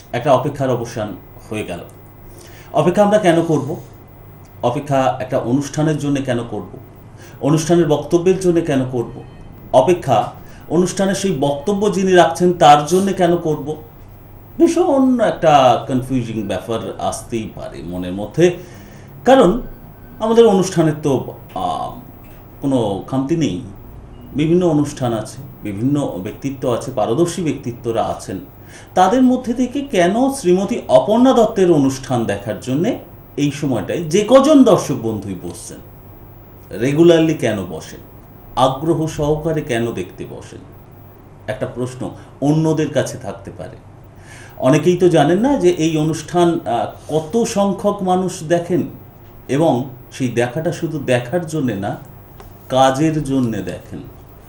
একটা অপেক্ষার অবসান হয়ে গেল। অপেক্ষা আমরা কেন করব? অপেক্ষা একটা অনুষ্ঠানের জন্য কেন করব? অনুষ্ঠানের বক্তব্যের জন্য কেন করব? অপেক্ষা অনুষ্ঠানের সেই বক্তব্য যিনি রাখছেন তার জন্য কেন করব? ভীষণ একটা কনফিউজিং ব্যাপার আসতেই পারে মনের মধ্যে। কারণ আমাদের অনুষ্ঠানের তো কোনো খামতি নেই। বিভিন্ন অনুষ্ঠান আছে, বিভিন্ন ব্যক্তিত্ব আছে, পারদর্শী ব্যক্তিত্বরা আছেন। তাদের মধ্যে থেকে কেন শ্রীমতী অপর্ণা দত্তের অনুষ্ঠান দেখার জন্যে এই সময়টায় যে কজন দর্শক বন্ধুই বসছেন, রেগুলারলি কেন বসেন, আগ্রহ সহকারে কেন দেখতে বসেন, একটা প্রশ্ন অন্যদের কাছে থাকতে পারে। অনেকেই তো জানেন না যে এই অনুষ্ঠান কত সংখ্যক মানুষ দেখেন, এবং সেই দেখাটা শুধু দেখার জন্যে না, কাজের জন্যে দেখেন।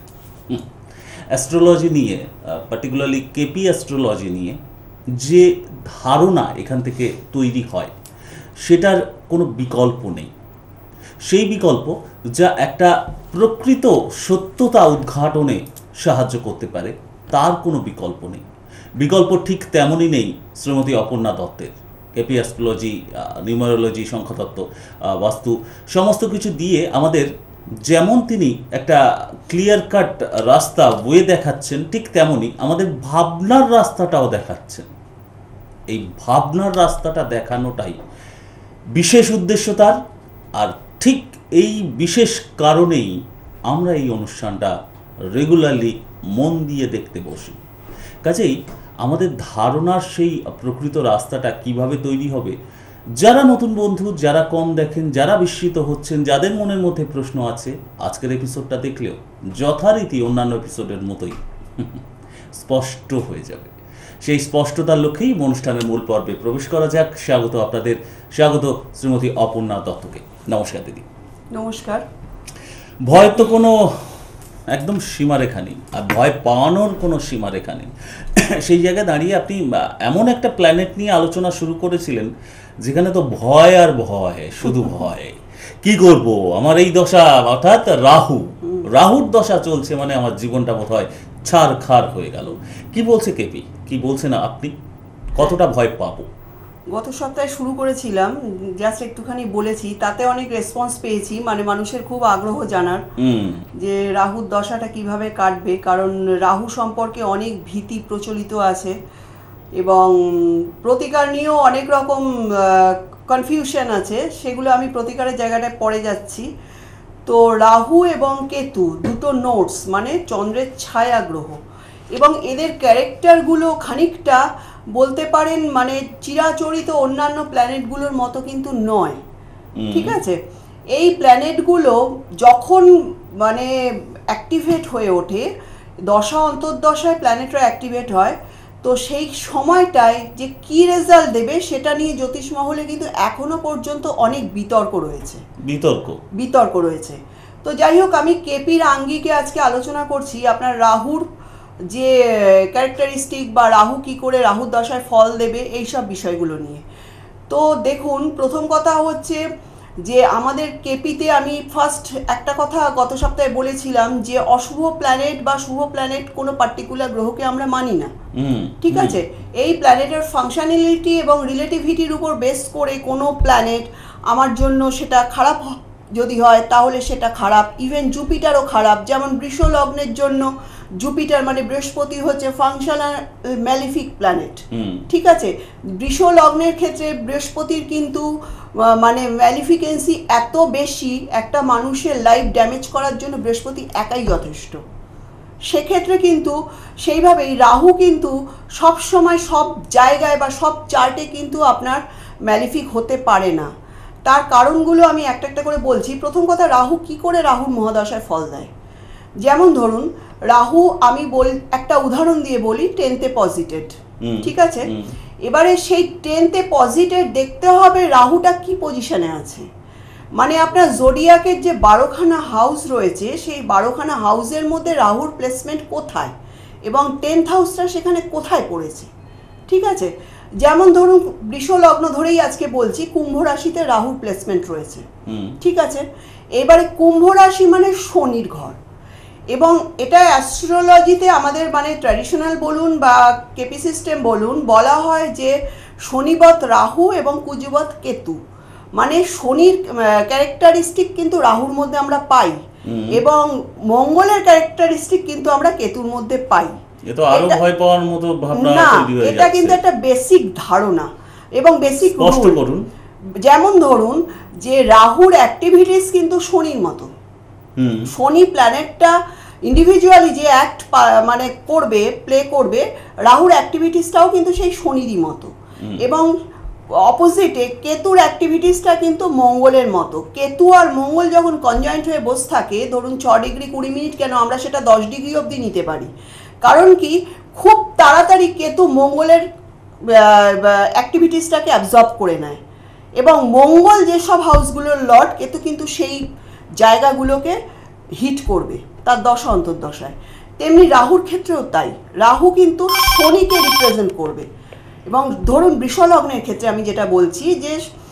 অ্যাস্ট্রোলজি নিয়ে, পার্টিকুলারলি কেপি অ্যাস্ট্রোলজি নিয়ে যে ধারণা এখান থেকে তৈরি হয়, সেটার কোনো বিকল্প নেই। সেই বিকল্প যা একটা প্রকৃত সত্যতা উদ্ঘাটনে সাহায্য করতে পারে, তার কোনো বিকল্প নেই। বিকল্প ঠিক তেমনই নেই শ্রীমতী অপর্ণা দত্তের। কেপি অ্যাস্ট্রোলজি, নিউমারোলজি, সংখ্যাতত্ত্ব, বাস্তু সমস্ত কিছু দিয়ে আমাদের যেমন তিনি একটা ক্লিয়ার কাট রাস্তা বয়ে দেখাচ্ছেন, ঠিক তেমনই আমাদের ভাবনার রাস্তাটাও দেখাচ্ছেন। এই ভাবনার রাস্তাটা দেখানোটাই বিশেষ উদ্দেশ্য তার। আর ঠিক এই বিশেষ কারণেই আমরা এই অনুষ্ঠানটা রেগুলারলি মন দিয়ে দেখতে বসি। কাজেই আমাদের ধারণার সেই প্রকৃত রাস্তাটা কিভাবে তৈরি হবে, যারা নতুন বন্ধু, যারা কম দেখেন, যারা বিস্মিত হচ্ছেন, যাদের মনের মধ্যে প্রশ্ন আছে, আজকের এপিসোডটা দেখলেও যথারীতি অন্যান্য এপিসোডের মতোই স্পষ্ট হয়ে যাবে। সেই স্পষ্টতার লক্ষ্যেই অনুষ্ঠানের মূল পর্বে প্রবেশ করা যাক। স্বাগত আপনাদের, স্বাগত শ্রীমতী অপর্ণা দত্তকে। নমস্কার দিদি। নমস্কার। ভয় তো কোনো একদম সীমারেখা নেই, আর ভয় পাওয়ানোর কোনো সীমারেখা নেই। সেই জায়গায় দাঁড়িয়ে আপনি এমন একটা প্ল্যানেট নিয়ে আলোচনা শুরু করেছিলেন যেখানে তো ভয় আর ভয়, শুধু ভয়। কি করব, আমার এই দশা, অর্থাৎ রাহুর দশা চলছে, মানে আমার জীবনটা বোধ হয় ছাড়খাড় হয়ে গেল। কি বলছে কেপি, কি বলছেন আপনি, কতটা ভয় পাবো? গত সপ্তাহে শুরু করেছিলাম, জাস্ট একটুখানি বলেছি, তাতে অনেক রেসপন্স পেয়েছি। মানে মানুষের খুব আগ্রহ জানার যে রাহুর দশাটা কিভাবে কাটবে, কারণ রাহু সম্পর্কে অনেক ভীতি প্রচলিত আছে এবং প্রতিকার নিয়েও অনেক রকম কনফিউশন আছে। সেগুলো আমি প্রতিকারের জায়গাটায় পড়ে যাচ্ছি। তো রাহু এবং কেতু দুটো নোটস, মানে চন্দ্রের ছায়া গ্রহ, এবং এদের ক্যারেক্টারগুলো খানিকটা বলতে পারেন মানে চিরাচরিত অন্যান্য প্ল্যানেটগুলোর মতো কিন্তু নয়। ঠিক আছে, এই প্ল্যানেটগুলো যখন মানে অ্যাক্টিভেট হয়ে ওঠে, দশা অন্তর্দশায় প্ল্যানেটরা অ্যাক্টিভেট হয়, তো সেই সময়টায় যে কী রেজাল্ট দেবে সেটা নিয়ে জ্যোতিষ মহলে কিন্তু এখনো পর্যন্ত অনেক বিতর্ক রয়েছে। তো যাই হোক, আমি কেপির আঙ্গিকে আজকে আলোচনা করছি আপনার রাহুর যে ক্যারেক্টারিস্টিক বা রাহু কি করে রাহুর দশায় ফল দেবে, এইসব বিষয়গুলো নিয়ে। তো দেখুন, প্রথম কথা হচ্ছে যে আমাদের কেপিতে আমি ফার্স্ট একটা কথা গত সপ্তাহে বলেছিলাম যে অশুভ প্ল্যানেট বা শুভ প্ল্যানেট কোনো পার্টিকুলার গ্রহকে আমরা মানি না। ঠিক আছে, এই প্ল্যানেটের ফাংশনালিটি এবং রিলেটিভিটির উপর বেস করে কোনো প্ল্যানেট আমার জন্য সেটা খারাপ যদি হয় তাহলে সেটা খারাপ। ইভেন জুপিটারও খারাপ। যেমন বৃষ লগ্নের জন্য জুপিটার মানে বৃহস্পতি হচ্ছে ফাংশনাল ম্যালিফিক প্ল্যানেট। ঠিক আছে, বৃষ লগ্নের ক্ষেত্রে বৃহস্পতির কিন্তু মানে ম্যালিফিকেন্সি এত বেশি, একটা মানুষের লাইফ ড্যামেজ করার জন্য বৃহস্পতি একাই যথেষ্ট। সেক্ষেত্রে কিন্তু সেইভাবেই রাহু কিন্তু সব সময় সব জায়গায় বা সব চার্টে কিন্তু আপনার ম্যালিফিক হতে পারে না। তার কারণগুলো আমি একটা একটা করে বলছি। প্রথম কথা, রাহু কি করে রাহুর মহাদশায় ফল দেয়। যেমন ধরুন, রাহু আমি একটা উদাহরণ দিয়ে বলি, 10th পজিটেড। ঠিক আছে, এবারে সেই 10th পজিটেড দেখতে হবে রাহুটা কি পজিশনে আছে। মানে আপনার জোডিয়াকের যে 12খানা হাউস রয়েছে, সেই 12খানা হাউসের মধ্যে রাহুর প্লেসমেন্ট কোথায় এবং 10th হাউসটা সেখানে কোথায় পড়েছে। ঠিক আছে, যেমন ধরুন বৃষ লগ্ন ধরেই আজকে বলছি, কুম্ভ রাশিতে রাহুর প্লেসমেন্ট রয়েছে। ঠিক আছে, এবারে কুম্ভ রাশি মানে শনির ঘর। এবং এটা অ্যাস্ট্রোলজিতে আমাদের মানে ট্র্যাডিশনাল বলুন বা কেপি সিস্টেম বলুন, বলা হয় যে শনিবৎ রাহু এবং কুজবৎ কেতু, মানে শনির ক্যারেক্টারিস্টিক কিন্তু রাহুর মধ্যে আমরা পাই এবং মঙ্গলের ক্যারেক্টারিস্টিক কিন্তু আমরা কেতুর মধ্যে পাই। এটা আরো ভয় পাওয়ার মতো ভাবনা না, তৈরি হয়ে এটা যাচ্ছে। কিন্তু একটা বেসিক ধারণা এবং বেসিক স্পষ্ট করুন। যেমন ধরুন যে রাহুর অ্যাক্টিভিটিস কিন্তু শনির মতো। শনি প্ল্যানেটটা ইন্ডিভিজুয়ালি যে অ্যাক্ট মানে করবে, প্লে করবে, রাহুর অ্যাক্টিভিটিসটাও কিন্তু সেই শনিরই মতো। এবং অপোজিটে কেতুর অ্যাক্টিভিটিসটা কিন্তু মঙ্গলের মতো। কেতু আর মঙ্গল যখন কনজয়েন্ট হয়ে বসে থাকে, ধরুন 6 ডিগ্রি 20 মিনিট কেন, আমরা সেটা 10 ডিগ্রি অবধি নিতে পারি। কারণ কি, খুব তাড়াতাড়ি কেতু মঙ্গলের অ্যাক্টিভিটিসটাকে অ্যাবজর্ব করে নেয় এবং মঙ্গল যেসব হাউসগুলোর লর্ড, কেতু কিন্তু সেই জায়গাগুলোকে হিট করবে তার দশা অন্তর্দশায়। তেমনি রাহুর ক্ষেত্রেও তাই, রাহু কিন্তু শনিকে রিপ্রেজেন্ট করবে। এবং ধরুন বৃষলগ্নের ক্ষেত্রে আমি যেটা বলছি যে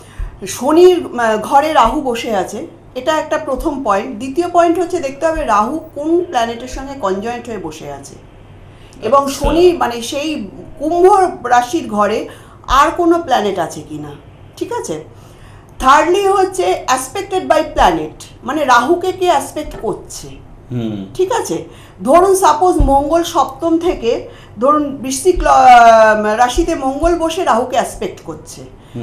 শনির ঘরে রাহু বসে আছে, এটা একটা প্রথম পয়েন্ট। দ্বিতীয় পয়েন্ট হচ্ছে দেখতে হবে রাহু কোন প্ল্যানেটের সঙ্গে কনজয়েন্ট হয়ে বসে আছে এবং শনি মানে সেই কুম্ভ রাশির ঘরে আর কোনো প্ল্যানেট আছে কিনা, ঠিক আছে। থার্ডলি হচ্ছে অ্যাসপেক্টেড বাই প্ল্যানেট, মানে রাহুকে কে অ্যাসপেক্ট করছে, ঠিক আছে। ধরুন সাপোজ মঙ্গল সপ্তম থেকে, ধরুন বৃশ্চিক রাশিতে মঙ্গল বসে রাহুকে অ্যাসপেক্ট করছে,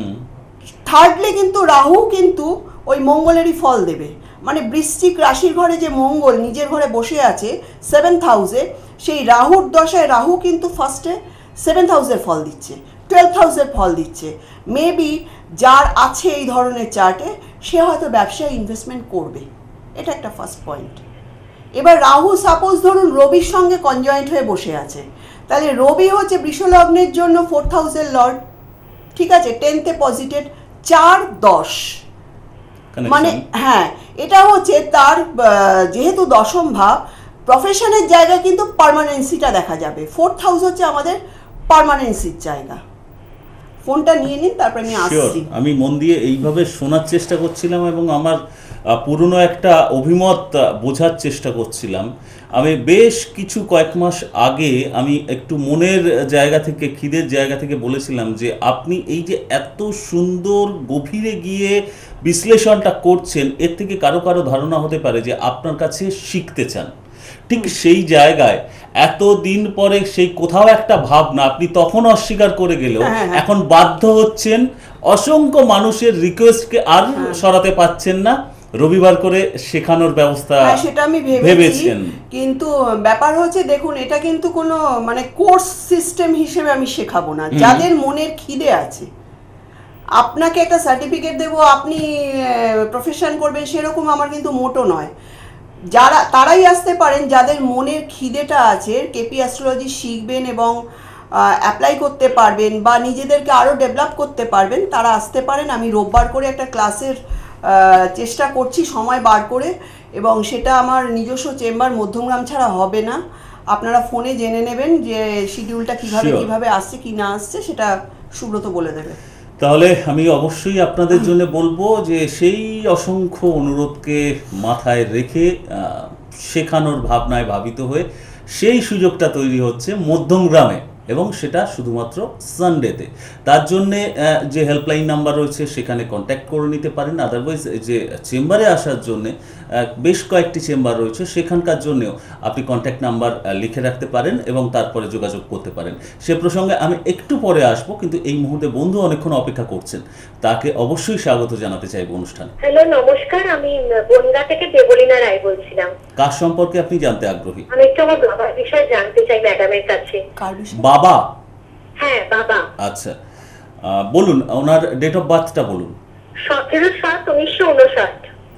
থার্ডলি কিন্তু রাহু কিন্তু ওই মঙ্গলেরই ফল দেবে। মানে বৃশ্চিক রাশির ঘরে যে মঙ্গল নিজের ঘরে বসে আছে 7th হাউসে, সেই রাহুর দশায় রাহু কিন্তু ফার্স্টে 7th হাউসের ফল দিচ্ছে, 12th হাউসের ফল দিচ্ছে। মেবি যার আছে এই ধরনের চার্টে, সে হয়তো ব্যবসায় ইনভেস্টমেন্ট করবে, এটা একটা ফার্স্ট পয়েন্ট। এবার রাহু সাপোজ ধরুন রবির সঙ্গে কনজয়েন্ট হয়ে বসে আছে, তাহলে রবি হচ্ছে বৃষলগ্নের জন্য 4th হাউসের লর্ড, ঠিক আছে, 10th পজিটেড, 4-10, মানে হ্যাঁ, এটা হচ্ছে তার যেহেতু দশম ভাব, প্রফেশনের জায়গায় কিন্তু পার্মানেন্সিটা দেখা যাবে। 4th হাউস হচ্ছে আমাদের পার্মানেন্সির জায়গা। ফোনটা নিয়ে নিন, তারপরে আমি আসছি। আমি মন দিয়ে এইভাবে শোনার চেষ্টা করছিলাম এবং আমার পুরনো একটা অভিমত বোঝার চেষ্টা করছিলাম। আমি বেশ কয়েক মাস আগে আমি একটু মনের জায়গা থেকে, খিদের জায়গা থেকে বলেছিলাম যে আপনি এই যে এত সুন্দর গভীরে গিয়ে বিশ্লেষণটা করছেন, এর থেকে কারো কারো ধারণা হতে পারে যে আপনার কাছে শিখতে চান। ঠিক সেই জায়গায় এতদিন পরে সেই কোথাও একটা ভাবনা আপনি তখন অস্বীকার করে গেলেও এখন বাধ্য হচ্ছেন, অসংখ্য মানুষের রিকোয়েস্টকে আর সরাতে পাচ্ছেন না, রবিবার করে শেখানোর ব্যবস্থা সেটা আমি ভেবেছেন। কিন্তু ব্যাপার হচ্ছে দেখুন, এটা কিন্তু কোনো মানে কোর্স সিস্টেম হিসেবে আমি শেখাবো না। যাদের মনের খিদে আছে, আপনাকে একটা সার্টিফিকেট দেবো, আপনি প্রফেশন করবেন, সেরকম আমার কিন্তু মোটো নয়। যারা তারাই আসতে পারেন যাদের মনের খিদেটা আছে, কেপি অ্যাস্ট্রোলজি শিখবেন এবং অ্যাপ্লাই করতে পারবেন বা নিজেদেরকে আরও ডেভেলপ করতে পারবেন, তারা আসতে পারেন। আমি রোববার করে একটা ক্লাসের চেষ্টা করছি সময় বার করে, এবং সেটা আমার নিজস্ব চেম্বার মধ্যমগ্রাম ছাড়া হবে না। আপনারা ফোনে জেনে নেবেন যে শিডিউলটা কিভাবে আসছে কি না আসছে, সেটা সুব্রত বলে দেবে। তাহলে আমি অবশ্যই আপনাদের জন্য বলবো যে সেই অসংখ্য অনুরোধকে মাথায় রেখে শেখানোর ভাবনায় ভাবিত হয়ে সেই সুযোগটা তৈরি হচ্ছে মধ্যমগ্রামে, এবং সেটা শুধুমাত্র সানডেতে। তার জন্যে যে হেল্পলাইন নাম্বার রয়েছে সেখানে কন্ট্যাক্ট করে নিতে পারেন। আদারওয়াইজ যে চেম্বারে আসার জন্যে বেশ কয়েকটি চেম্বার রয়েছে, সেখানকার জন্যেও আপনি কন্ট্যাক্ট নাম্বার লিখে রাখতে পারেন এবং তারপরে যোগাযোগ করতে পারেন। সে প্রসঙ্গে আমি একটু পরে আসবো, কিন্তু এই মুহূর্তে বন্ধু অনেকক্ষণ অপেক্ষা করছেন, তাকে অবশ্যই স্বাগত জানাতে চাইব অনুষ্ঠানে। হ্যালো, নমস্কার, আমি বনগা থেকে দেবলীনা রায় বলছিলাম। কার সম্পর্কে আপনি জানতে আগ্রহী? আমি একটু আমার বাবার বিষয়ে জানতে চাই ম্যাডামের কাছে। বাবা? হ্যাঁ, বাবা। আচ্ছা, বলুন, ওনার ডেট অফ বার্থটা বলুন। 17/7/1959।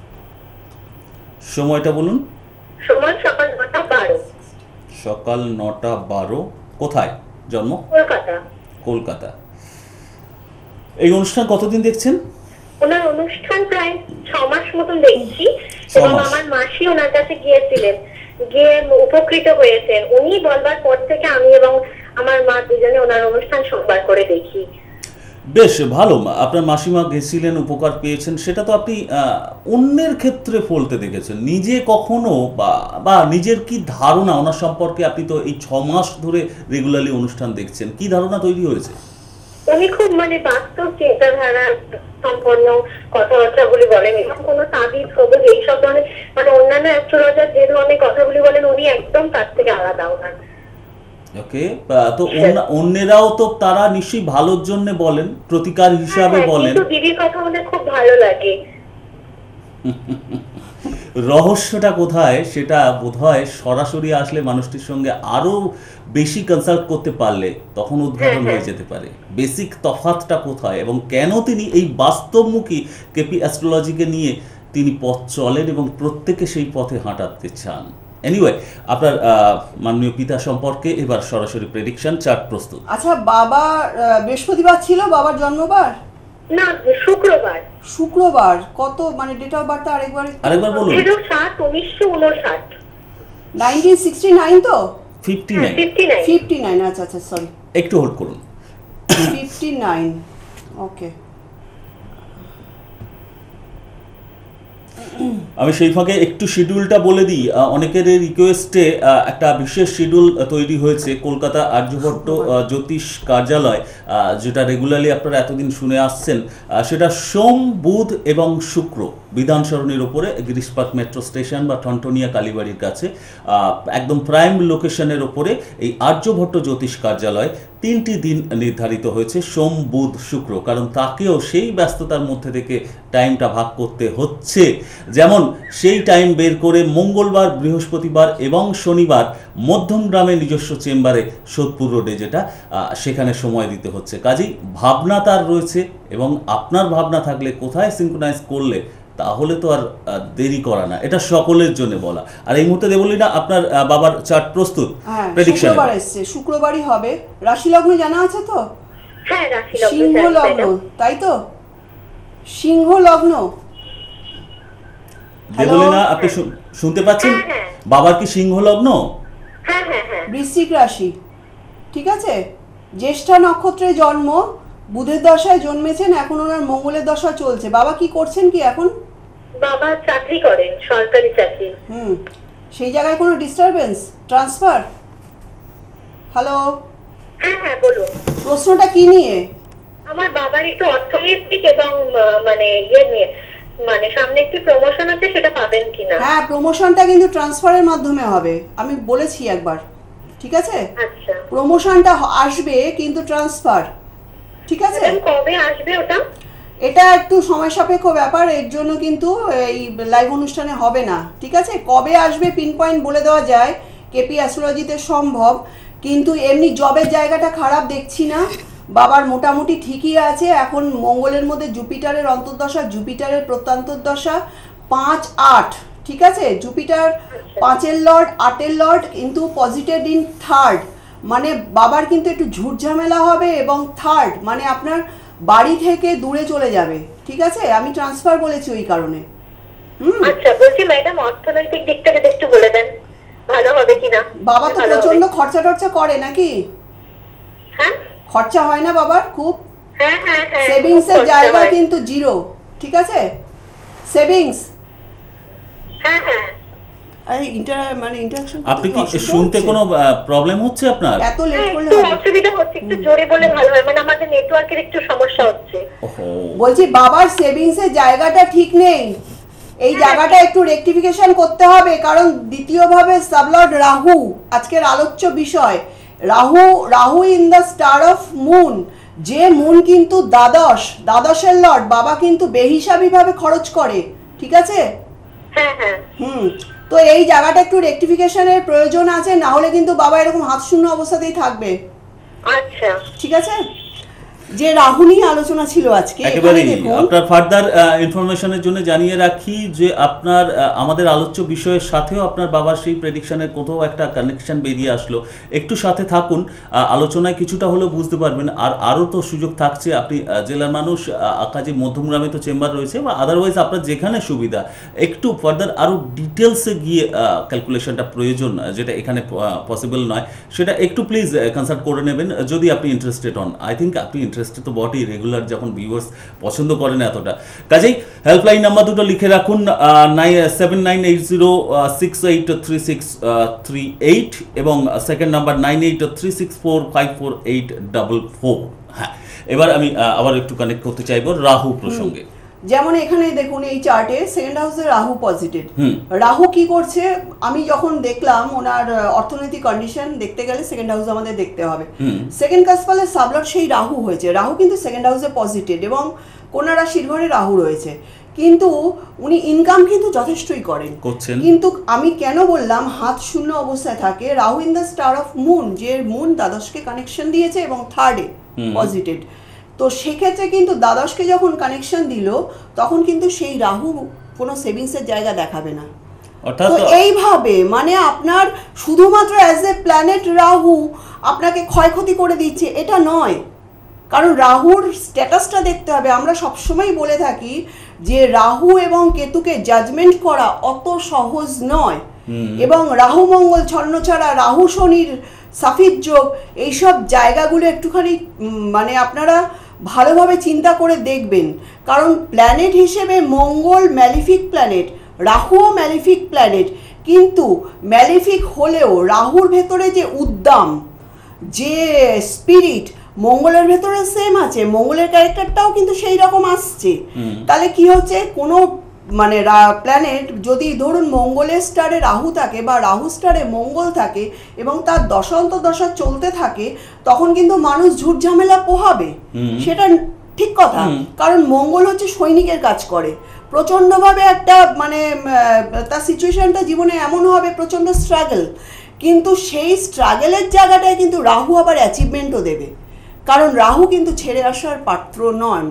সময়টা বলুন। সময় সকাল 9:12। সকাল 9:12। কোথায় জন্ম? কলকাতা। কলকাতা। এই অনুষ্ঠান কতদিন দেখছেন? ওনার অনুষ্ঠান প্রায় 6 মাস মতন দেখছি, এবং আমার মাসি ওনার কাছে গিয়েছিলেন, গিয়ে উপকৃত হয়েছেন। উনি বলবার পর থেকে আমি এবং আমার মা দুজনে ওনার অনুষ্ঠান সোমবার করে দেখি। বেশ ভালো, আপনার মাসিমা গেছিলেন, উপকার পেয়েছেন, সেটা তো আপনি অন্যের ক্ষেত্রে ফলতে দেখেছেন। নিজে কখনো বা নিজের কি ধারণা ওনার সম্পর্কে, আপনি তো এই 6 মাস ধরে রেগুলারলি অনুষ্ঠান দেখছেন, কি ধারণা তৈরি হয়েছে? উনি খুব মানে বাস্তব চিন্তাধারা সম্পন্ন, কথাবার্তাগুলি বলেন এবং কোনো তাবিজ কবজ এইসব ধরনের মানে অন্যান্য অ্যাস্ট্রোলজার যে ধরনের কথাগুলি বলেন উনি একদম তার থেকে আলাদা ওনার। ওকে, তো অন্যেরাও তো তারা নিশ্চয়ই ভালোর জন্য বলেন, প্রতিকার হিসাবে বলেন। কিন্তু দিদির কথা আমাদের খুব ভালো লাগে। রহস্যটা কোথায় সেটা বোধহয় সরাসরি আসলে মানুষটির সঙ্গে আরো বেশি কনসাল্ট করতে পারলে তখন উদ্ঘাটন হয়ে যেতে পারে। বেসিক তফাৎটা কোথায় এবং কেন তিনি এই বাস্তবমুখী কেপি অ্যাস্ট্রোলজিকে নিয়ে তিনি পথ চলেন এবং প্রত্যেকে সেই পথে হাঁটাতে চান। এনিওয়ে, আপনার মাননীয় পিতা সম্পর্কে এবার সরাসরি প্রেডিকশন চার্ট প্রস্তুত। আচ্ছা, বাবা বৃহস্পতিবার ছিল বাবার জন্মবার? না, শুক্রবার। শুক্রবার। কত মানে ডেট অফ বার্থ আরেকবার বলুন। 1959। 1969 তো? 59। আচ্ছা সরি, একটু হোল্ড করুন। 59, ওকে। আমি সেই ফাঁকে একটু শিডিউলটা বলে দিই। অনেকের রিকোয়েস্টে একটা বিশেষ শিডিউল তৈরি হয়েছে কলকাতা আর্যভট্ট জ্যোতিষ কার্যালয়, যেটা রেগুলারলি আপনারা এতদিন শুনে আসছেন। সেটা সোম, বুধ এবং শুক্র বিধান সরণির ওপরে গিরিশ পার্ক মেট্রো স্টেশন বা টনটনিয়া কালীবাড়ির কাছে একদম প্রাইম লোকেশনের ওপরে এই আর্যভট্ট জ্যোতিষ কার্যালয় 3টি দিন নির্ধারিত হয়েছে, সোম, বুধ, শুক্র। কারণ তাকেও সেই ব্যস্ততার মধ্যে থেকে টাইমটা ভাগ করতে হচ্ছে। যেমন সেই টাইম বের করে মঙ্গলবার, বৃহস্পতিবার এবং শনিবার মধ্যমগ্রামে নিজস্ব চেম্বারে সোদপুর রোডে যেটা, সেখানে সময় দিতে হচ্ছে। কাজেই ভাবনা তার রয়েছে এবং আপনার ভাবনা থাকলে কোথায় সিনক্রোনাইজ করলে তাহলে তো আর দেরি করা না, এটা সকলের জন্য বলা। আর এই মুহূর্তে দেবলি না আপনার বাবার চার্ট প্রস্তুত। প্রেডিকশন শুক্রবার এসছে, শুক্রবারই হবে। রাশি লগ্ন জানা আছে তো? হ্যাঁ, রাশি লগ্ন। সিংহ লগ্ন, তাই তো? সিংহ লগ্ন। দেবলি না, আপনি শুনতে পাচ্ছেন? বাবার কি সিংহ লগ্ন? হ্যাঁ। বৃশ্চিক রাশি, ঠিক আছে। জ্যেষ্ঠা নক্ষত্রে জন্ম, বুধের দশায় জন্মেছেন, এখন ওনার মঙ্গলের দশা চলছে। বাবা কি করছেন কি এখন? বাবা চাকরি করেন, সরকারি চাকরি। সেই জায়গায় কোনো ডিস্টারবেন্স, ট্রান্সফার? হ্যালো, হ্যাঁ বলুন। প্রশ্নটা কি নিয়ে? আমার বাবার একটু অর্থনৈতিক এবং মানে নিয়ে, মানে সামনে একটি প্রমোশন আছে, সেটা পাবেন কিনা। হ্যাঁ, প্রমোশনটা কিন্তু ট্রান্সফারের মাধ্যমে হবে, আমি বলেছি একবার, ঠিক আছে? আচ্ছা, প্রমোশনটা আসবে কিন্তু ট্রান্সফার, ঠিক আছে? কবে আসবে ওটা? এটা একটু সময় সাপেক্ষ ব্যাপার, এর জন্য কিন্তু এই লাইভ অনুষ্ঠানে হবে না, ঠিক আছে? কবে আসবে পিন পয়েন্ট বলে দেওয়া যায়, কেপি অ্যাস্ট্রোলজিতে সম্ভব, কিন্তু এমনি জবের জায়গাটা খারাপ দেখছি না। বাবার মোটামুটি ঠিকই আছে। এখন মঙ্গলের মধ্যে জুপিটারের অন্তর্দশা, জুপিটারের প্রত্যন্তর্দশা 5-8, ঠিক আছে? জুপিটার 5-এর লর্ড, 8-এর লর্ড, কিন্তু পজিটিভ ইন থার্ড, মানে বাবার কিন্তু একটু ঝুটঝামেলা হবে। এবং থার্ড মানে আপনার বাড়ি থেকে দূরে চলে যাবে, ঠিক আছে? আমি ট্রান্সফার বলেছি ওই কারণে। আচ্ছা, বলছি ম্যাডাম অর্থনৈতিক দিকটাকে একটু বলে দেন, ভালো হবে কিনা। বাবা তো প্রচন্ড খরচা টরচা করে নাকি? হ্যাঁ, খরচা হয় না বাবার খুব? হ্যাঁ। সেভিংস এর জায়গা কিন্তু জিরো, ঠিক আছে? সেভিংস। হ্যাঁ। আপনি কি শুনতে কোনো প্রবলেম হচ্ছে আপনার? এত লেট করলে একটু অসুবিধা হচ্ছে, একটু জোরে বলে ভালো হয়, মানে আমাদের নেটওয়ার্কের একটু সমস্যা হচ্ছে। বলছি বাবার সেভিংস এর জায়গাটা ঠিক নেই, এই জায়গাটা একটু রেকটিফিকেশন করতে হবে। কারণ দ্বিতীয়ভাবে সাবলর্ড রাহু, আজকের আলোচ্য বিষয়, Rahu in the star of moon, যে মুন কিন্তু দ্বাদশের লর্ড। বাবা কিন্তু বেহিসাবি ভাবে খরচ করে, ঠিক আছে? হ্যাঁ। তো এই জায়গাটা একটু রেকটিফিকেশনের প্রয়োজন আছে, না হলে কিন্তু বাবা এরকম হাত শূন্য অবস্থাতেই থাকবে। আচ্ছা, ঠিক আছে? যে রাহু নিয়ে আলোচনা ছিল আজকে, একেবারেই আপনার ফার্দার ইনফরমেশনের জন্য জানিয়ে রাখি যে আপনার আমাদের আলোচ্য বিষয়ের সাথেও আপনার বাবার সেই প্রেডিকশনের কোথাও একটা কানেকশন বেরিয়ে আসলো। একটু সাথে থাকুন, আলোচনায় কিছুটা হলেও বুঝতে পারবেন। আর আরও তো সুযোগ থাকছে, আপনি জেলার মানুষ, কাজে মধ্যমগ্রামে তো চেম্বার রয়েছে, বা আদারওয়াইজ আপনার যেখানে সুবিধা একটু ফার্দার আরও ডিটেলসে গিয়ে ক্যালকুলেশনটা প্রয়োজন, যেটা এখানে পসিবল নয়, সেটা একটু প্লিজ কনসাল্ট করে নেবেন যদি আপনি ইন্টারেস্টেড হন। আই থিঙ্ক আপনি ইন্টারেস্টে তো বটেই, রেগুলার যখন ভিউয়ার্স পছন্দ করেন এতটা। কাজেই হেল্পলাইন নাম্বার দুটো লিখে রাখুন, 7980683638 এবং সেকেন্ড নাম্বার 9836454844। হ্যাঁ, এবার আমি আবার একটু কানেক্ট করতে চাইবো রাহু প্রসঙ্গে। যেমন এখানে দেখুন এই চার্টে সেকেন্ড হাউসে রাহু পজিটিভ। রাহু কি করছে, আমি যখন দেখলাম ওনার অর্থনৈতিক কন্ডিশন দেখতে গেলে সেকেন্ড হাউস আমাদের দেখতে হবে। সেকেন্ড কাসপালে সাবলট সেই রাহু হয়েছে, রাহু কিন্তু সেকেন্ড হাউসে পজিটিভ এবং কন্যা রাশির ঘরে রাহু রয়েছে, কিন্তু উনি ইনকাম কিন্তু যথেষ্টই করেন। কিন্তু আমি কেন বললাম হাত শূন্য অবস্থায় থাকে, Rahu in the star of moon, যে মুন দ্বাদশকে কানেকশন দিয়েছে এবং থার্ডে পজিটিভ। তো সেক্ষেত্রে কিন্তু দ্বাদশকে যখন কানেকশন দিল তখন কিন্তু সেই রাহু কোনো সেভিংসের জায়গা দেখাবে না। তো এইভাবে মানে আপনার শুধুমাত্র অ্যাজ এ প্ল্যানেট রাহু আপনাকে ক্ষয়ক্ষতি করে দিচ্ছে এটা নয়, কারণ রাহুর স্ট্যাটাসটা দেখতে হবে। আমরা সবসময় বলে থাকি যে রাহু এবং কেতুকে জাজমেন্ট করা অত সহজ নয়, এবং রাহু মঙ্গল ছন্নছাড়া, রাহু শনির সাফির যোগ, এইসব জায়গাগুলো একটুখানি মানে আপনারা ভালোভাবে চিন্তা করে দেখবেন, কারণ প্ল্যানেট হিসেবে মঙ্গল ম্যালিফিক প্ল্যানেট, রাহুও ম্যালিফিক প্ল্যানেট, কিন্তু ম্যালিফিক হলেও রাহুর ভেতরে যে উদ্দাম, যে স্পিরিট মঙ্গলের ভেতরে সেম আছে, মঙ্গলের ক্যারেক্টারটাও কিন্তু সেই রকম আসছে। তাহলে কি হচ্ছে, কোনো মানে প্ল্যানেট যদি ধরুন মঙ্গলের স্টারে রাহু থাকে বা রাহু স্টারে মঙ্গল থাকে এবং তার দশা চলতে থাকে, তখন কিন্তু মানুষ ঝুট ঝামেলা পোহাবে, সেটা ঠিক কথা। কারণ মঙ্গল হচ্ছে সৈনিকের কাজ করে, প্রচণ্ডভাবে একটা মানে তার সিচুয়েশনটা জীবনে এমন হবে প্রচণ্ড স্ট্রাগল, কিন্তু সেই স্ট্রাগলের জায়গাটায় কিন্তু রাহু আবার অ্যাচিভমেন্টও দেবে, কারণ রাহু কিন্তু ছেড়ে আসার পাত্র নন,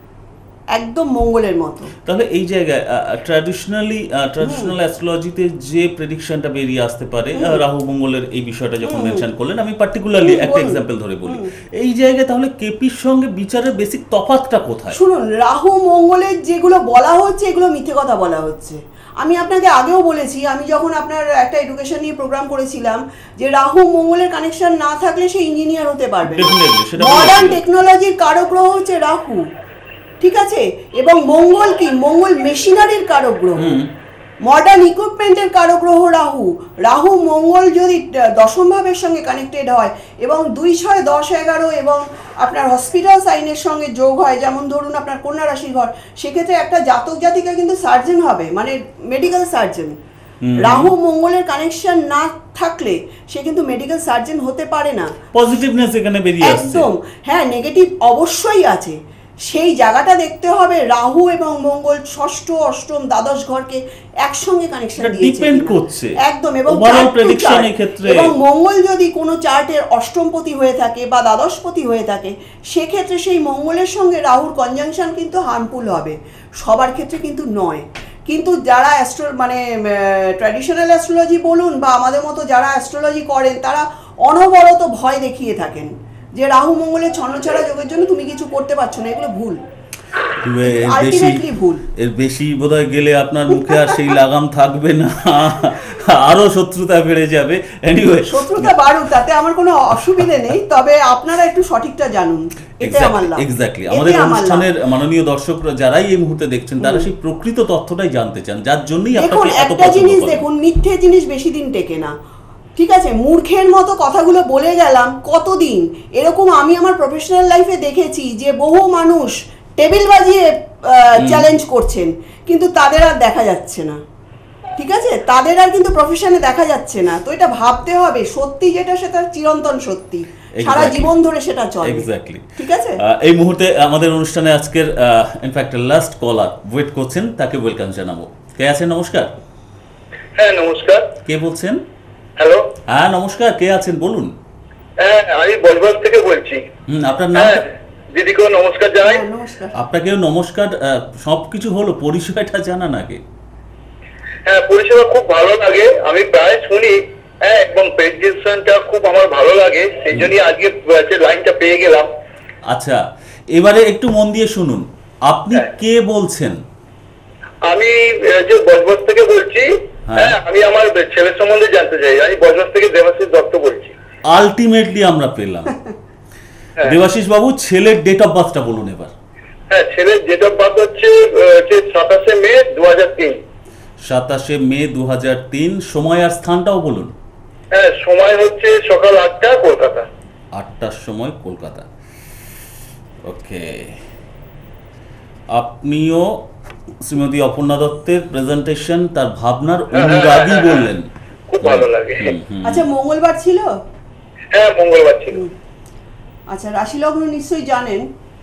একদম মঙ্গলের মতো। তাহলে এই জায়গায় ট্র্যাডিশনাল অ্যাস্ট্রোলজিতে যে প্রেডিকশনটা বেরিয়ে আসতে পারে রাহু মঙ্গলের এই বিষয়টা যখন মেনশন করলেন, আমি পার্টিকুলারলি একটা এক্সাম্পল ধরে বলি, এই জায়গায় তাহলে কেপির সঙ্গে বিচারের বেসিক তফাৎটা কোথায়? শুনুন, রাহু মঙ্গলের যেগুলো বলা হচ্ছে এগুলো মিথ্যে কথা বলা হচ্ছে। আমি আপনাকে আগেও বলেছি, আমি যখন আপনার একটা এডুকেশন নিয়ে প্রোগ্রাম করেছিলাম, যে রাহু মঙ্গলের কানেকশন না থাকলে সে ইঞ্জিনিয়ার হতে পারবে না। মডার্ন টেকনোলজির কারক গ্রহ হচ্ছে রাহু, ঠিক আছে, এবং মঙ্গল কি, মঙ্গল মেশিনারির কারক গ্রহ, মডার্ন ইকুইপমেন্টের কারক গ্রহ রাহু। রাহু মঙ্গল যদি দশম ভাবের সঙ্গে কানেক্টেড হয় এবং 2, 6, 10, 11 এবং আপনার হসপিটাল সাইনের সঙ্গে যোগ হয়, যেমন ধরুন আপনার কন্যা রাশির ঘর, সেক্ষেত্রে একটা জাতক জাতিকা কিন্তু সার্জন হবে, মানে মেডিকেল সার্জন। রাহু মঙ্গলের কানেকশন না থাকলে সে কিন্তু মেডিকেল সার্জন হতে পারে না। পজিটিভনেস এখানে বেরিয়ে আসছে, একদম হ্যাঁ, নেগেটিভ অবশ্যই আছে, সেই জায়গাটা দেখতে হবে। রাহু এবং মঙ্গল ষষ্ঠ, অষ্টম, দ্বাদশ ঘরকে একসঙ্গে কানেকশন দিয়েছে, ডিপেন্ড করছে একদম, এবং প্রেডিকশন এই ক্ষেত্রে। এবং মঙ্গল যদি কোনো চার্টের অষ্টমপতি হয়ে থাকে বা দ্বাদশপতি হয়ে থাকে, সেক্ষেত্রে সেই মঙ্গলের সঙ্গে রাহুর কনজাংশন কিন্তু হার্মফুল হবে, সবার ক্ষেত্রে কিন্তু নয়। কিন্তু যারা মানে ট্র্যাডিশনাল অ্যাস্ট্রোলজি বলুন বা আমাদের মতো যারা অ্যাস্ট্রোলজি করেন, তারা অনবরত ভয় দেখিয়ে থাকেন যে রাহু মঙ্গলের ছন্নছাড়া যোগের জন্য তুমি কিছু করতে পারছো না, এগুলো ভুল, আলটিমেটলি ভুল। এর বেশি বোধহয় গেলে আপনার মুখে আর সেই লাগাম থাকবে না, আরো শত্রুতা বেড়ে যাবে। এনিওয়ে, শত্রুতা বাড়ুক, তাতে আমার কোনো অসুবিধে নেই, তবে আপনারা একটু সঠিকটা জানুন, এটাই আমার লাভ। এক্স্যাক্টলি, আমাদের অনুষ্ঠানের মাননীয় দর্শকরা যারাই এই মুহূর্তে দেখছেন, তারা সেই প্রকৃত তথ্যটাই জানতে চান, যার জন্যই আপনাকে একটা জিনিস দেখুন, মিথ্যে জিনিস বেশি দিন টেকে না, ঠিক আছে। মূর্খের মতো কথাগুলো বলে গেলাম কতদিন, এরকম আমি আমার প্রফেশনাল লাইফে দেখেছি যে বহু মানুষ টেবিল বাজিয়ে চ্যালেঞ্জ করছেন, কিন্তু তাদের আর দেখা যাচ্ছে না, ঠিক আছে, তাদের আর কিন্তু প্রফেশনে দেখা যাচ্ছে না। তো এটা ভাবতে হবে, সত্যি যেটা সেটা চিরন্তন সত্যি, সারা জীবন ধরে সেটা চলে। এক্স্যাক্টলি, ঠিক আছে। এই মুহূর্তে আমাদের অনুষ্ঠানে আজকের ইনফ্যাক্ট লাস্ট কলার ওয়েট করছেন, তাকে ওয়েলকাম জানাবো। কে আছেন? নমস্কার। হ্যাঁ নমস্কার। কে বলছেন? হ্যালো। হ্যাঁ নমস্কার, কে আছেন বলুন। হ্যাঁ, আমি বজবজ থেকে বলছি। আপনার নাম? দিদিকেও নমস্কার জানাই। আপনাকেও নমস্কার। সবকিছু হলো, পরিষেবাটা জানান আগে। হ্যাঁ, পরিষেবা খুব ভালো লাগে, আমি প্রায় শুনি, হ্যাঁ, এবং প্রেজেন্টেশনটা খুব আমার ভালো লাগে, সেই জন্যই আজকে লাইনটা পেয়ে গেলাম। আচ্ছা, এবারে একটু মন দিয়ে শুনুন, আপনি কে বলছেন? আমি যে বজবজ থেকে বলছি। হ্যাঁ, আমি আমার ছেলের সম্বন্ধে জানতে চাই। আমি বজবজ থেকে দেবাশিস দত্ত বলছি। আলটিমেটলি আমরা পেলাম। হ্যাঁ। দেবাশিস বাবু, ছেলের ডেট অফ বার্থটা বলুন এবার। হ্যাঁ, ছেলের ডেট অফ বার্থ হচ্ছে 27 মে 2003। 27 মে 2003। সময় আর স্থানটাও বলুন। হ্যাঁ, সময় হচ্ছে সকাল 8টা, কলকাতা। 8টার সময় কলকাতা। ওকে, আপনিও শ্রীমতী অপর্ণা দত্তের প্রেজেন্টেশন, তার ভাবনার অনুরাগী বললেন। খুব ভালো লাগে। আচ্ছা, মঙ্গলবার ছিল? হ্যাঁ, মঙ্গলবার ছিল। আচ্ছা, রাশি লগ্ন নিশ্চয়ই জানেন।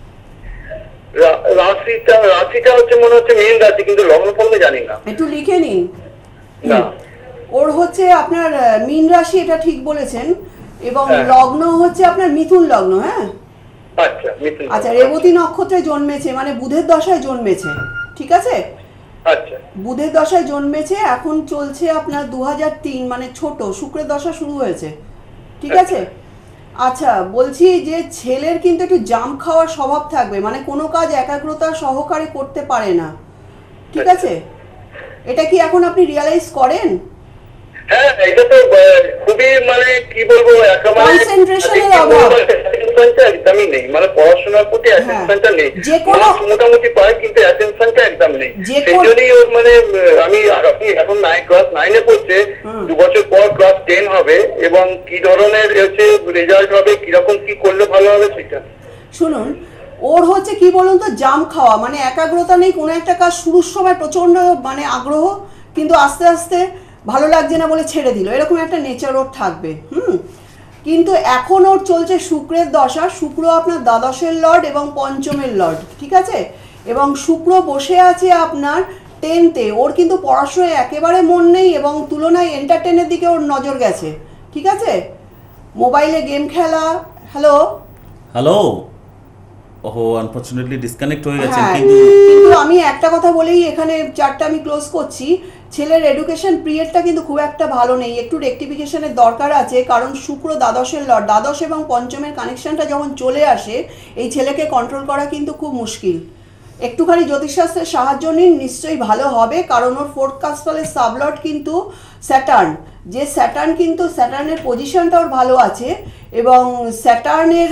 রাশিটা হচ্ছে মনে হচ্ছে মীন রাশি, কিন্তু লগ্ন ফগ্ন জানি না। একটু লিখে নিন। না, ওর হচ্ছে আপনার মীন রাশি, এটা ঠিক বলেছেন, এবং হ্যাঁ। লগ্ন হচ্ছে আপনার মিথুন লগ্ন। হ্যাঁ, আচ্ছা, মিথুন। আচ্ছা, রেবতী নক্ষত্রে জন্মেছে, মানে বুধের দশায় জন্মেছে, ঠিক আছে? আচ্ছা, বুধের দশায় জন্মেছে, এখন চলছে আপনার 2003, মানে ছোট, শুক্রের দশা শুরু হয়েছে, ঠিক আছে? আচ্ছা, বলছি যে ছেলের কিন্তু একটু জাম খাওয়ার স্বভাব থাকবে, মানে কোনো কাজ একাগ্রতা সহকারে করতে পারে না, ঠিক আছে? এটা কি এখন আপনি রিয়ালাইজ করেন? হ্যাঁ, এটা তো খুবই, মানে কি বলবো, একেবারে কনসেন্ট্রেশনের অভাব। অ্যাটেনশনটা একদমই নেই, মানে পড়াশোনার প্রতি অ্যাটেনশনটা নেই। যে কোনো মোটামুটি পায়, কিন্তু অ্যাটেনশনটা একদম নেই। যে সেই কোনো জন্যই ওর, মানে আপনি এখন ক্লাস 9-এ পড়ছে, 2 বছর পর ক্লাস 10 হবে, এবং কি ধরনের হচ্ছে রেজাল্ট হবে, কিরকম কি করলে ভালো হবে সেটা। শুনুন, ওর হচ্ছে কি বলুন তো, জাম খাওয়া, মানে একাগ্রতা নেই। কোনো একটা কাজ শুরুর সময় প্রচন্ড মানে আগ্রহ, কিন্তু আস্তে আস্তে ভালো লাগছে না বলে ছেড়ে দিল, এরকম একটা নেচার ওর থাকবে। কিন্তু এখন ওর চলছে শুক্রের দশা। শুক্র আপনার দ্বাদশের লর্ড এবং পঞ্চমের লর্ড, ঠিক আছে? এবং শুক্র বসে আছে আপনার 10তে। ওর কিন্তু পড়াশোনায় একেবারে মন নেই, এবং তুলনায় এন্টারটেনের দিকে ওর নজর গেছে, ঠিক আছে? মোবাইলে গেম খেলা। হ্যালো হ্যালো, ওহো, আনফরচুনেটলি ডিসকানেক্ট হয়ে গেছে। হ্যাঁ, কিন্তু কিন্তু আমি একটা কথা বলেই এখানে চারটা আমি ক্লোজ করছি। ছেলের এডুকেশন পিরিয়ডটা কিন্তু খুব একটা ভালো নেই, একটু রেকটিফিকেশনের দরকার আছে, কারণ শুক্র দ্বাদশের লর্ড, দ্বাদশ এবং পঞ্চমের কানেকশনটা যখন চলে আসে, এই ছেলেকে কন্ট্রোল করা কিন্তু খুব মুশকিল। একটুখানি জ্যোতিষশাস্ত্রের সাহায্য নিন, নিশ্চয়ই ভালো হবে, কারণ ওর 4th কাস্টলের সাবলর্ড কিন্তু স্যাটার্ন। যে স্যাটার্ন, কিন্তু স্যাটার্নের পজিশনটা ওর ভালো আছে, এবং স্যাটার্নের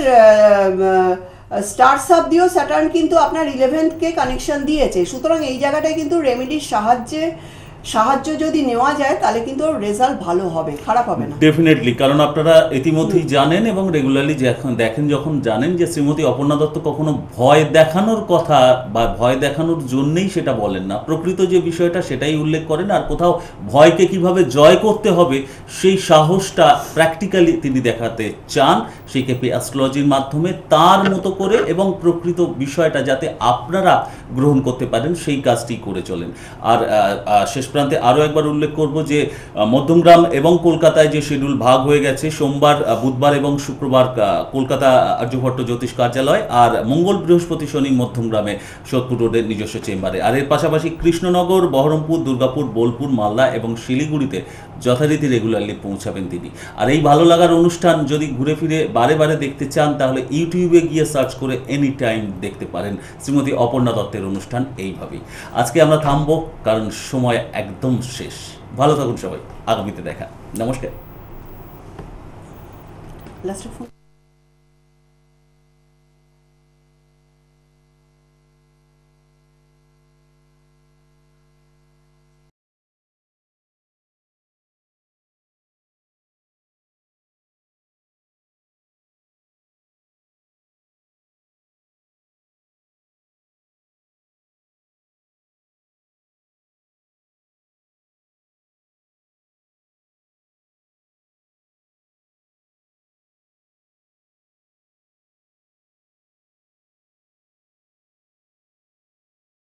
স্টার সাব দিয়েও স্যাটার্ন কিন্তু আপনার 11th-কে কানেকশন দিয়েছে। সুতরাং এই জায়গাটায় কিন্তু রেমেডির সাহায্য যদি নেওয়া যায়, তাহলে কিন্তু ওর রেজাল্ট ভালো হবে, খারাপ হবে না। ডেফিনেটলি, কারণ আপনারা ইতিমধ্যেই জানেন এবং রেগুলারলি দেখেন, যখন জানেন যে শ্রীমতী অপর্ণা দত্ত কখনো ভয় দেখানোর কথা বা ভয় দেখানোর জন্যেই সেটা বলেন না, প্রকৃত যে বিষয়টা সেটাই উল্লেখ করেন। আর কোথাও ভয়কে কিভাবে জয় করতে হবে সেই সাহসটা প্র্যাকটিক্যালি তিনি দেখাতে চান, সেই কেপি অ্যাস্ট্রোলজির মাধ্যমে তার মতো করে, এবং প্রকৃত বিষয়টা যাতে আপনারা গ্রহণ করতে পারেন সেই কাজটি করে চলেন। আর শেষ প্রান্তে আরও একবার উল্লেখ করব যে মধ্যমগ্রাম এবং কলকাতায় যে শিডিউল ভাগ হয়ে গেছে, সোমবার, বুধবার এবং শুক্রবার কলকাতা আর্যভট্ট জ্যোতিষ কার্যালয়, আর মঙ্গল, বৃহস্পতি, শনি মধ্যমগ্রামে সোদপুর রোডের নিজস্ব চেম্বারে। আর এর পাশাপাশি কৃষ্ণনগর, বহরমপুর, দুর্গাপুর, বোলপুর, মালদা এবং শিলিগুড়িতে যথারীতি রেগুলারলি পৌঁছাবেন তিনি। আর এই ভালো লাগার অনুষ্ঠান যদি ঘুরে ফিরে বারে বারে দেখতে চান, তাহলে ইউটিউবে গিয়ে সার্চ করে এনি টাইম দেখতে পারেন শ্রীমতী অপর্ণা দত্তের অনুষ্ঠান। এইভাবেই আজকে আমরা থামবো, কারণ সময় একদম শেষ। ভালো থাকুন সবাই, আগামীতে দেখা। নমস্কার। Last phone.